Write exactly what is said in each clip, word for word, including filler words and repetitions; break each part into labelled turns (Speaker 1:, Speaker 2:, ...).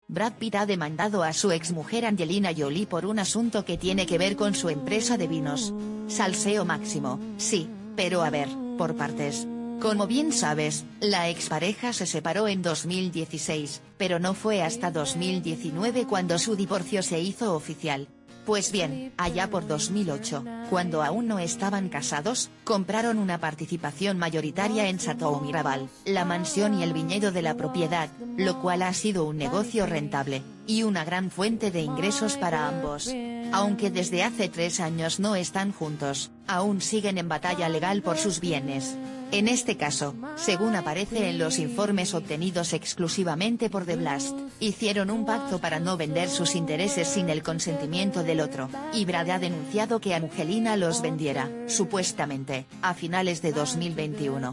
Speaker 1: Brad Pitt ha demandado a su exmujer Angelina Jolie por un asunto que tiene que ver con su empresa de vinos. Salseo máximo, sí, pero a ver, por partes. Como bien sabes, la expareja se separó en dos mil dieciséis, pero no fue hasta dos mil diecinueve cuando su divorcio se hizo oficial. Pues bien, allá por dos mil ocho, cuando aún no estaban casados, compraron una participación mayoritaria en Chateau Miraval, la mansión y el viñedo de la propiedad, lo cual ha sido un negocio rentable, y una gran fuente de ingresos para ambos. Aunque desde hace tres años no están juntos, aún siguen en batalla legal por sus bienes. En este caso, según aparece en los informes obtenidos exclusivamente por The Blast, hicieron un pacto para no vender sus intereses sin el consentimiento del otro, y Brad ha denunciado que Angelina los vendiera, supuestamente, a finales de dos mil veintiuno.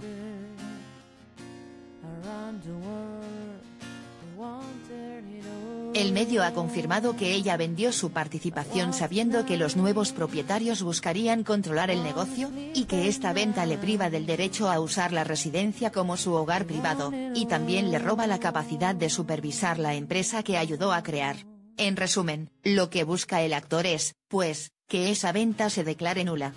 Speaker 1: El medio ha confirmado que ella vendió su participación sabiendo que los nuevos propietarios buscarían controlar el negocio, y que esta venta le priva del derecho a usar la residencia como su hogar privado, y también le roba la capacidad de supervisar la empresa que ayudó a crear. En resumen, lo que busca el actor es, pues, que esa venta se declare nula.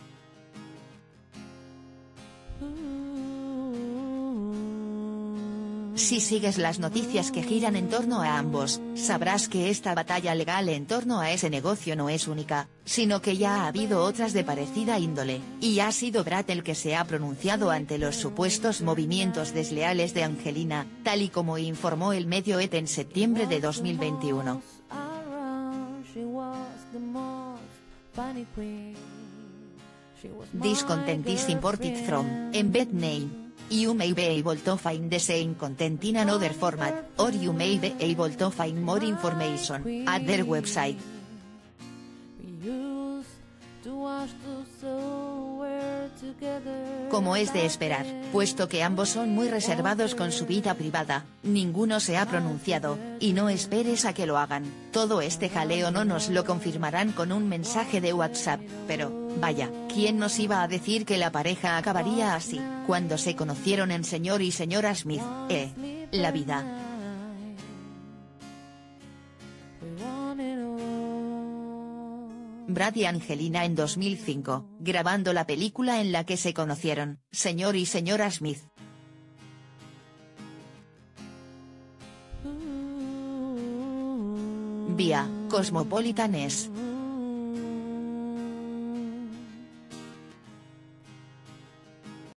Speaker 1: Si sigues las noticias que giran en torno a ambos, sabrás que esta batalla legal en torno a ese negocio no es única, sino que ya ha habido otras de parecida índole, y ha sido Brad el que se ha pronunciado ante los supuestos movimientos desleales de Angelina, tal y como informó el medio E T en septiembre de dos mil veintiuno. This content is imported from embed name. You may be able to find the same content in another format, or you may be able to find more information at their website. Como es de esperar, puesto que ambos son muy reservados con su vida privada, ninguno se ha pronunciado, y no esperes a que lo hagan. Todo este jaleo no nos lo confirmarán con un mensaje de WhatsApp, pero, vaya, ¿quién nos iba a decir que la pareja acabaría así, cuando se conocieron en Señor y Señora Smith? Eh, la vida. Brad y Angelina en dos mil cinco, grabando la película en la que se conocieron, Señor y Señora Smith. Vía, Cosmopolitan es.